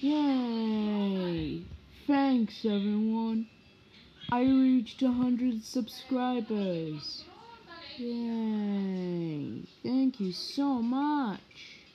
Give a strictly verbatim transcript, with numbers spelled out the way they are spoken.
Yay! Thanks everyone. I reached a hundred subscribers. Yay! Thank you so much.